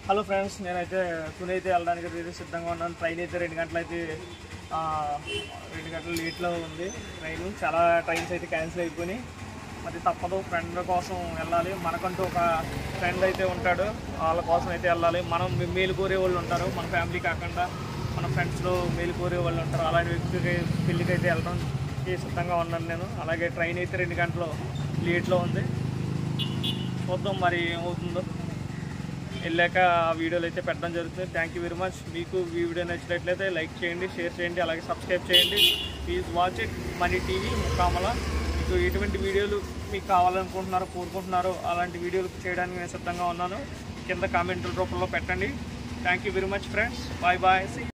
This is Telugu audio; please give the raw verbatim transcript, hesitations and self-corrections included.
హలో ఫ్రెండ్స్, నేనైతే తుని అయితే వెళ్ళడానికి అయితే సిద్ధంగా ఉన్నాను. ట్రైన్ అయితే రెండు గంటలైతే రెండు గంటల లేట్లో ఉంది ట్రైన్. చాలా ట్రైన్స్ అయితే క్యాన్సిల్ అయిపోయినాయి. అది తప్పదు, ఫ్రెండ్ కోసం వెళ్ళాలి. మనకంటూ ఒక ఫ్రెండ్ అయితే ఉంటాడు, వాళ్ళ కోసం అయితే వెళ్ళాలి. మనం మేలు కోరే వాళ్ళు ఉంటారు, మన ఫ్యామిలీ కాకుండా మన ఫ్రెండ్స్లో మేలు కోరే వాళ్ళు ఉంటారు. అలాంటి వ్యక్తికి పెళ్ళికి అయితే వెళ్ళడానికి సిద్ధంగా ఉన్నాను నేను. అలాగే ట్రైన్ అయితే రెండు గంటలు లేట్లో ఉంది. చూద్దాం మరి ఏమవుతుందో. వెళ్ళాక ఆ వీడియోలు అయితే పెట్టడం జరుగుతుంది. Thank you very much. మీకు ఈ వీడియో నచ్చినట్లయితే లైక్ చేయండి, షేర్ చేయండి, అలాగే సబ్స్క్రైబ్ చేయండి. Please watch it money TV Mukkamala. మీకు ఎటువంటి వీడియోలు మీకు కావాలనుకుంటున్నారో కోరుకుంటున్నారో అలాంటి వీడియోలు చేయడానికి నేను సిద్ధంగా ఉన్నాను. కింద కామెంట్ రూపంలో పెట్టండి. Thank you very much friends. Bye bye.